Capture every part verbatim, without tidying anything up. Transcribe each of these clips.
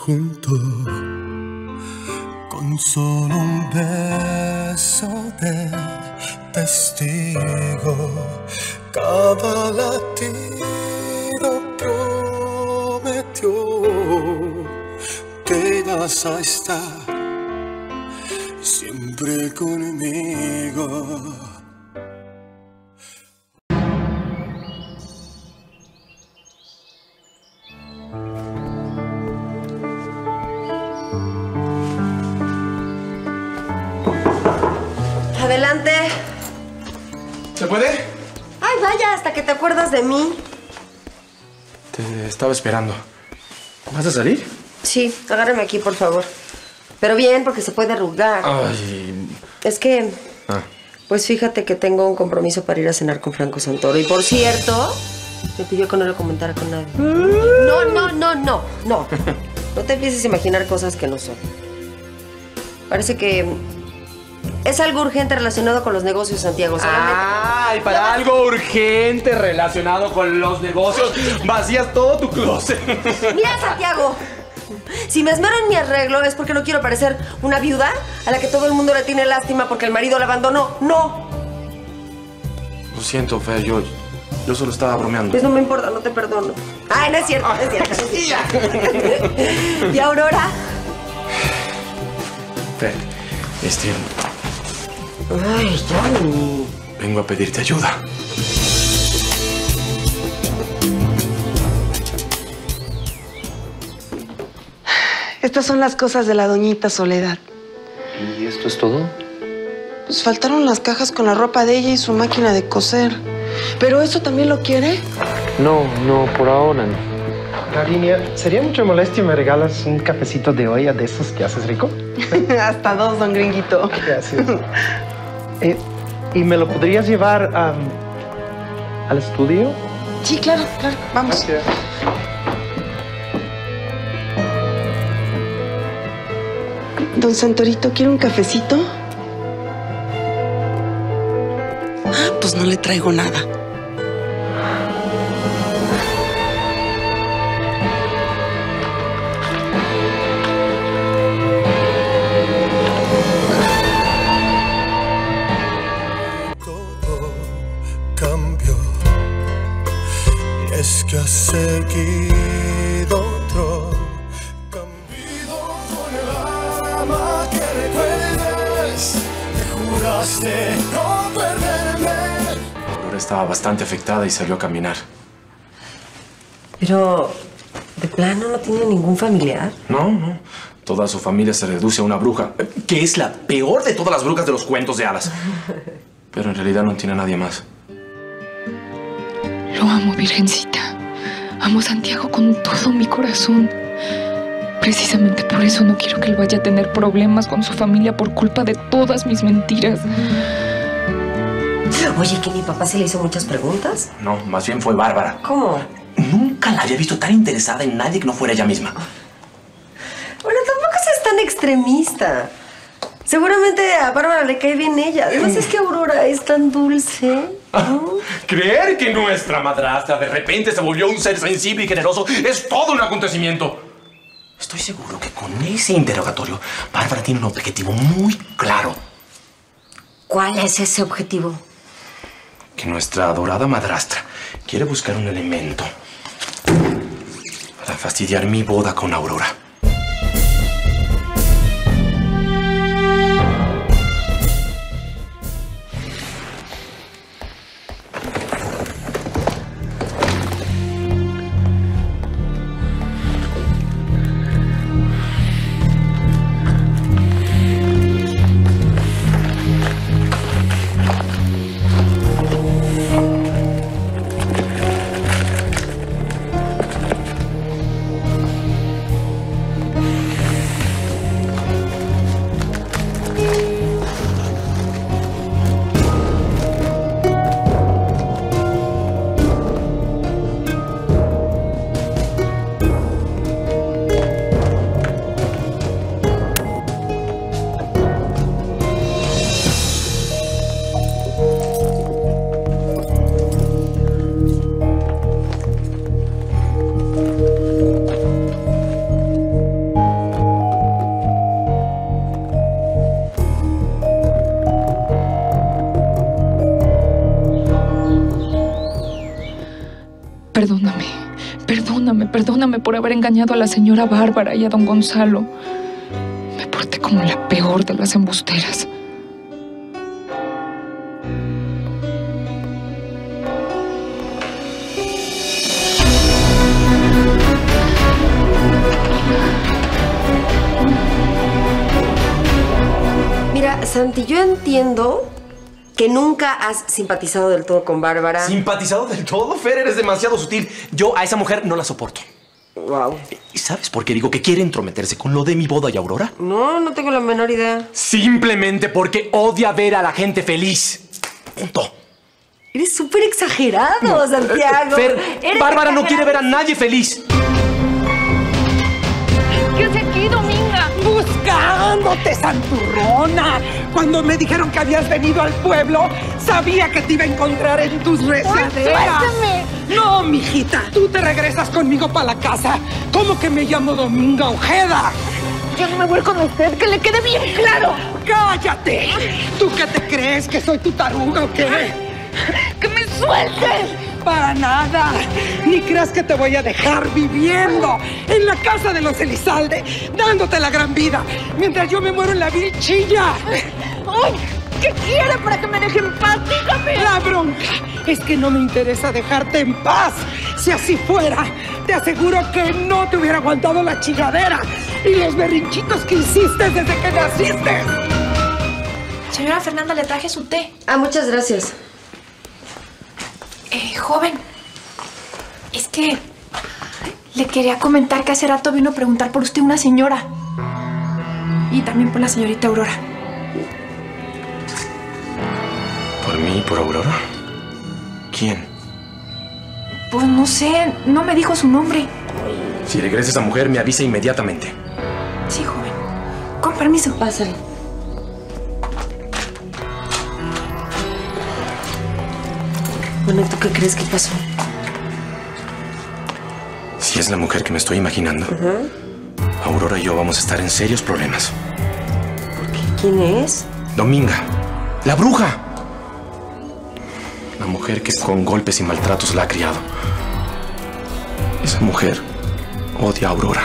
juntos con solo un beso de testigo. Cada latido prometió que vas a estar siempre conmigo. Adelante. ¿Se puede? Ay, vaya, hasta que te acuerdas de mí. Te estaba esperando. ¿Vas a salir? Sí, agárrame aquí, por favor. Pero bien, porque se puede arrugar. Ay. Es que... Ah. Pues fíjate que tengo un compromiso para ir a cenar con Franco Santoro. Y por cierto, me pidió que no lo comentara con nadie. No, no, no, no, no. No te empieces a imaginar cosas que no son. Parece que... es algo urgente relacionado con los negocios, Santiago. Solamente... ¡Ay! Para algo urgente relacionado con los negocios, vacías todo tu closet. Mira, Santiago. Si me esmero en mi arreglo es porque no quiero parecer una viuda a la que todo el mundo le tiene lástima porque el marido la abandonó. ¡No! Lo siento, Fer, yo, yo solo estaba bromeando. Pues no me importa, no te perdono. Ay, no es cierto, no es cierto. No es cierto. ¿Y Aurora? Fer, este... Ay, Johnny. Vengo a pedirte ayuda. Estas son las cosas de la doñita Soledad. ¿Y esto es todo? Pues faltaron las cajas con la ropa de ella y su máquina de coser. ¿Pero eso también lo quiere? No, no, por ahora no. Gardenia, ¿sería mucha molestia me regalas un cafecito de olla de esos que haces rico? Hasta dos, don Gringuito. Gracias. Eh, ¿Y me lo podrías llevar um, al estudio? Sí, claro, claro. Vamos. Gracias. Don Santorito, ¿quiere un cafecito? Ah, pues no le traigo nada. Todo cambió y es que has seguido otro camino con el alma que recuerdes. Te juraste no perderme. Aurora estaba bastante afectada y salió a caminar. Pero... ¿de plano no tiene ningún familiar? No, no. Toda su familia se reduce a una bruja, que es la peor de todas las brujas de los cuentos de hadas. Pero en realidad no tiene a nadie más. Lo amo, Virgencita. Amo a Santiago con todo mi corazón. Precisamente por eso no quiero que él vaya a tener problemas con su familia por culpa de todas mis mentiras. Oye, ¿que mi papá se le hizo muchas preguntas? No, más bien fue Bárbara. ¿Cómo? Nunca la había visto tan interesada en nadie que no fuera ella misma. Bueno, tampoco seas tan extremista. Seguramente a Bárbara le cae bien ella. Además es que Aurora es tan dulce, ¿no? Creer que nuestra madrastra de repente se volvió un ser sensible y generoso es todo un acontecimiento. Estoy seguro que con ese interrogatorio, Bárbara tiene un objetivo muy claro. ¿Cuál es ese objetivo? Que nuestra adorada madrastra quiere buscar un elemento para fastidiar mi boda con Aurora. perdóname por haber engañado a la señora Bárbara y a don Gonzalo. Me porté como la peor de las embusteras. Mira, Santi, yo entiendo que nunca has simpatizado del todo con Bárbara. ¿Simpatizado del todo? Fer, eres demasiado sutil. Yo a esa mujer no la soporto. Wow. ¿Y sabes por qué digo que quiere entrometerse con lo de mi boda y Aurora? No, no tengo la menor idea. Simplemente porque odia ver a la gente feliz. Punto. Eres súper exagerado, Santiago. Fer, Eres Bárbara no exagerado. quiere ver a nadie feliz. ¿Qué hace aquí, Dominga? Buscándote, santurrona. Cuando me dijeron que habías venido al pueblo, sabía que te iba a encontrar en tus rezaderas. ¡Suéltame! No, mijita, tú te regresas conmigo para la casa. ¿Cómo que me llamo Dominga Ojeda? Yo no me voy con usted, que le quede bien claro. ¡Cállate! ¿Tú qué te crees? ¿Que soy tu taruga o qué? ¡Que me sueltes! Para nada. Ni creas que te voy a dejar viviendo en la casa de los Elizalde, dándote la gran vida, mientras yo me muero en la vil chilla. ¡Ay! ¿Qué quiere para que me deje en paz? Dígame. La bronca es que no me interesa dejarte en paz. Si así fuera, te aseguro que no te hubiera aguantado la chilladera y los berrinchitos que hiciste desde que naciste. Señora Fernanda, le traje su té. Ah, muchas gracias. Eh, joven, es que le quería comentar que hace rato vino a preguntar por usted una señora. Y también por la señorita Aurora. ¿Por mí y por Aurora? ¿Quién? Pues no sé, no me dijo su nombre. Si regresa esa mujer, me avisa inmediatamente. Sí, joven. Con permiso. Pásale. Bueno, ¿tú qué crees que pasó? Si es la mujer que me estoy imaginando, uh-huh. Aurora y yo vamos a estar en serios problemas. ¿Por qué? ¿Quién es? Dominga, la bruja. La mujer que con golpes y maltratos la ha criado. Esa mujer odia a Aurora.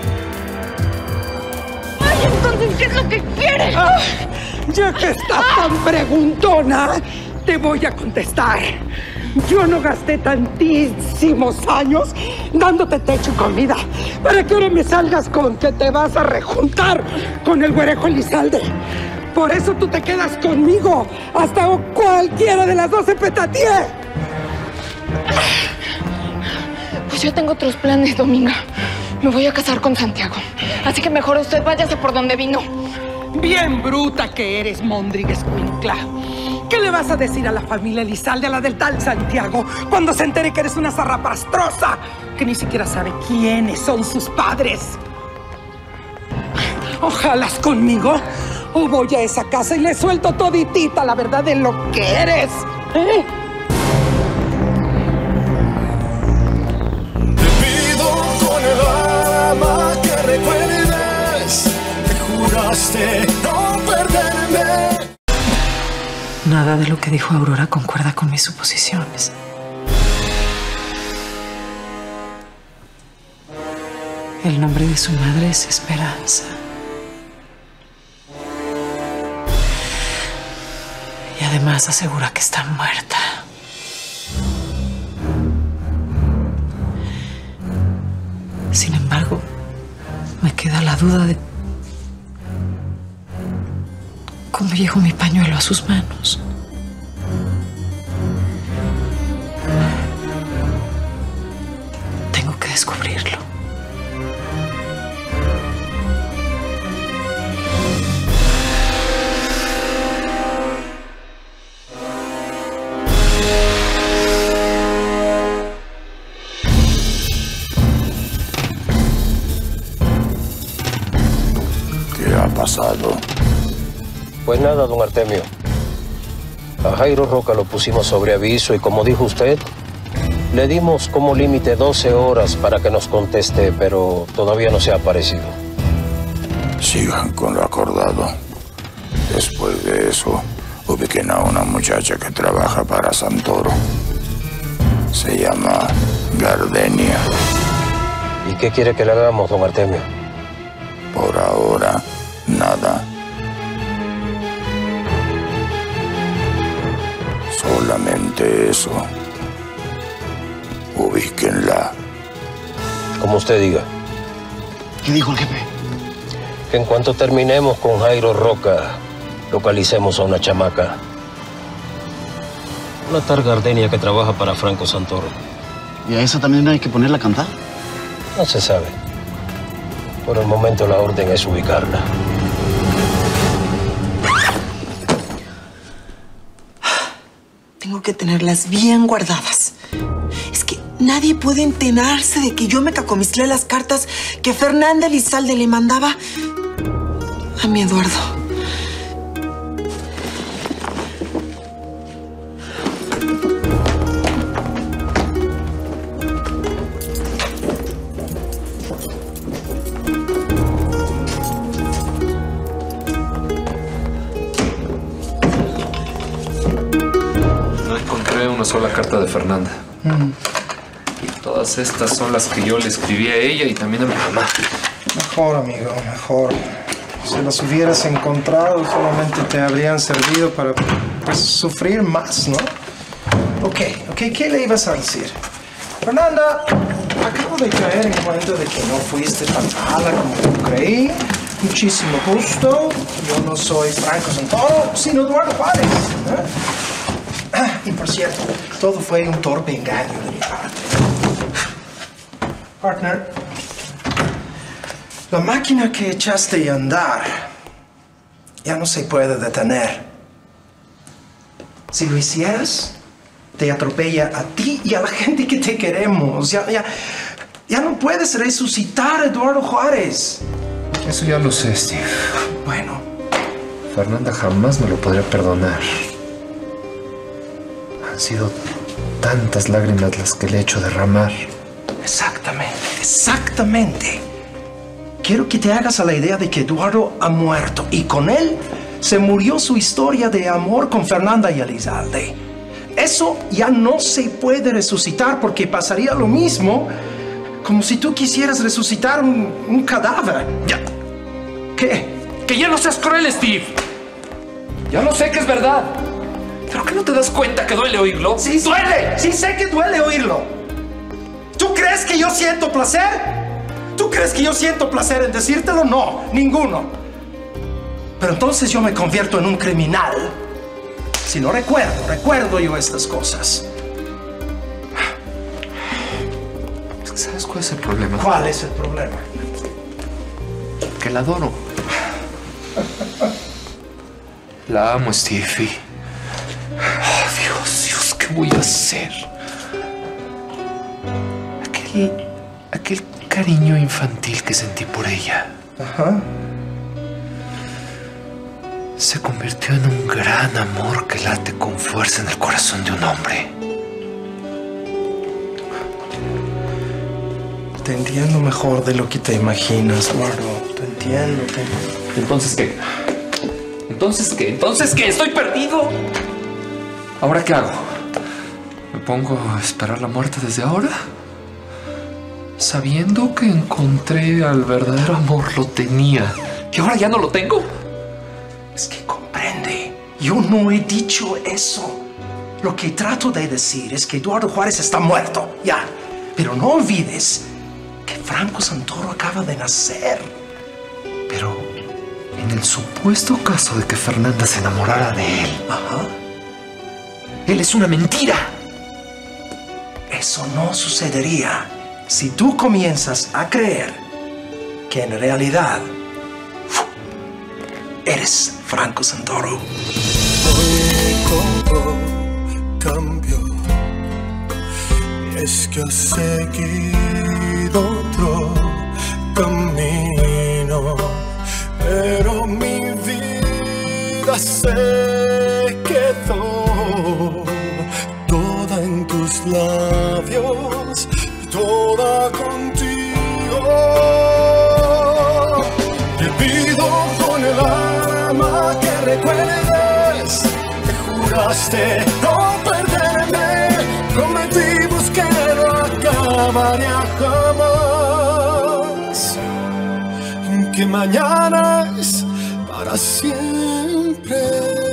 ¡Ay, entonces qué es lo que quiere! Ah, ya que estás tan preguntona, te voy a contestar. Yo no gasté tantísimos años dándote techo y comida para que ahora me salgas con que te vas a rejuntar con el güerejo Elizalde. Por eso tú te quedas conmigo hasta cualquiera de las dos se petatee. Pues yo tengo otros planes, Dominga. Me voy a casar con Santiago. Así que mejor usted váyase por donde vino. Bien bruta que eres, Mondríguez Cuincla. ¿Qué le vas a decir a la familia Elizalde, a la del tal Santiago, cuando se entere que eres una zarrapastrosa, que ni siquiera sabe quiénes son sus padres? Ojalas conmigo, o voy a esa casa y le suelto toditita la verdad de lo que eres. ¿Eh? Te pido con el alma que recuerdes, te juraste no perderme. Nada de lo que dijo Aurora concuerda con mis suposiciones. El nombre de su madre es Esperanza. Y además asegura que está muerta. Sin embargo, me queda la duda de cómo llegó mi pañuelo a sus manos. Tengo que descubrirlo. ¿Qué ha pasado? Pues nada, don Artemio. A Jairo Roca lo pusimos sobre aviso y como dijo usted, le dimos como límite doce horas para que nos conteste, pero todavía no se ha aparecido. Sigan con lo acordado. Después de eso, ubiquen a una muchacha que trabaja para Santoro. Se llama Gardenia. qué quiere que le hagamos, don Artemio? Por ahora, nada. Solamente eso. Ubíquenla. Como usted diga. ¿Qué dijo el jefe? Que en cuanto terminemos con Jairo Roca, localicemos a una chamaca. Una tal Gardenia que trabaja para Franco Santoro. ¿Y a esa también hay que ponerla a cantar? No se sabe. Por el momento la orden es ubicarla. Tengo que tenerlas bien guardadas. Es que nadie puede enterarse de que yo me cacomiclé las cartas que Fernanda Elizalde le mandaba a mi Eduardo. Una sola carta de Fernanda. Mm. Y todas estas son las que yo le escribí a ella y también a mi mamá. Mejor, amigo, mejor. Si las hubieras encontrado, solamente te habrían servido para, pues, sufrir más, ¿no? Ok, ok, ¿qué le ibas a decir? Fernanda, acabo de caer en cuenta de que no fuiste tan mala como yo creí. Muchísimo gusto. Yo no soy Franco Santoro, sino Eduardo Juárez, ¿eh? Y por cierto, todo fue un torpe engaño de mi parte. Partner, la máquina que echaste a andar ya no se puede detener. Si lo hicieras, te atropella a ti y a la gente que te queremos. Ya, ya, ya no puedes resucitar a Eduardo Juárez. Eso ya lo sé, Steve. Bueno. Fernanda jamás me lo podría perdonar. Han sido tantas lágrimas las que le he hecho derramar. Exactamente, exactamente. Quiero que te hagas a la idea de que Eduardo ha muerto y con él se murió su historia de amor con Fernanda y Elizalde. Eso ya no se puede resucitar porque pasaría lo mismo como si tú quisieras resucitar un, un cadáver. Ya. ¿Qué? Que ya no seas cruel, Steve. Ya lo sé que es verdad. ¿Pero que no te das cuenta que duele oírlo? ¡Sí, duele! ¡Sí sé que duele oírlo! ¿Tú crees que yo siento placer? ¿Tú crees que yo siento placer en decírtelo? No, ninguno. Pero entonces yo me convierto en un criminal. Si no recuerdo, recuerdo yo estas cosas. ¿Sabes cuál es el problema? ¿Cuál es el problema? Que la adoro. La amo, Stevie. Oh, Dios, Dios, ¿qué voy a hacer? Aquel, aquel cariño infantil que sentí por ella. Ajá. Se convirtió en un gran amor que late con fuerza en el corazón de un hombre. Te entiendo mejor de lo que te imaginas, Eduardo. Te entiendo. Te... ¿Entonces qué? ¿Entonces qué? ¿Entonces qué? ¡Estoy perdido! ¿Ahora qué hago? ¿Me pongo a esperar la muerte desde ahora? Sabiendo que encontré al verdadero amor, lo tenía. ¿Y ahora ya no lo tengo? Es que comprende. Yo no he dicho eso. Lo que trato de decir es que Eduardo Juárez está muerto. Ya. Pero no olvides que Franco Santoro acaba de nacer. Pero en el supuesto caso de que Fernanda se enamorara de él. Ajá. Él es una mentira. Eso no sucedería si tú comienzas a creer que en realidad eres Franco Santoro. Hoy todo cambió. Y es que has seguido otro camino. Pero mi vida se quedó toda en tus labios, toda contigo. Te pido con el alma que recuerdes que juraste no perderme, prometimos que no acabaría jamás. mañana es para siempre.